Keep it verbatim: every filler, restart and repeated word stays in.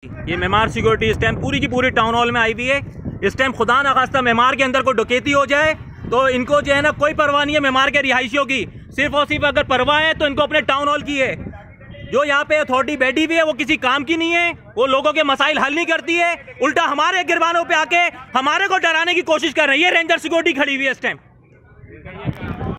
ये मेमार सिक्योरिटी इस टाइम पूरी की पूरी टाउन हॉल में आई हुई है। इस टाइम खुदा ना खास्ता मेमार के अंदर कोई डकैती हो जाए तो इनको जो है ना कोई परवाह नहीं है मेमार के रिहायशियों की। सिर्फ और सिर्फ अगर परवाह है तो इनको अपने टाउन हॉल की है। जो यहाँ पे अथॉरिटी बैठी हुई है वो किसी काम की नहीं है, वो लोगों के मसाइल हल नहीं करती है, उल्टा हमारे गिरबानों पे आके हमारे को डराने की कोशिश कर रही है। रेंजर सिक्योरिटी खड़ी हुई है इस टाइम।